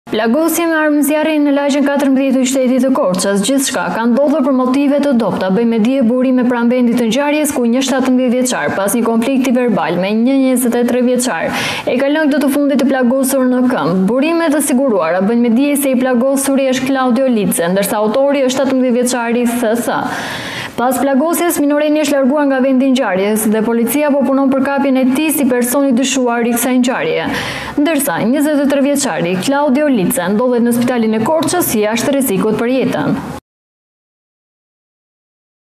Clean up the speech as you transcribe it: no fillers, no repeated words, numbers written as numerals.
Plagosje me armëzjarje në lagjen 14 të qytetit të Korçës, gjithçka ka ndodhur për motive të dobta, bëj me dije burime pranë vendit të ngjarjes ku një 17 vjeçar pas një konflikti verbal me një 23 vjeçar e ka lënë këtë të fundit të plagosur në këmbë. Burimet të siguruara bëjnë me dije se i plagosuri është Claudio Lice, ndërsa autori është 17 vjeçari TS. Pas plagosjes, minoreni është larguar nga vendi i ngjarjes dhe policia po punon për kapjen e tij si personi dyshuar i kësaj ngjarjeje. Ndërsa 23 vjeçari Claudio Lice ndodhet në spitalin e Korçës jashtë rrezikut për jetën.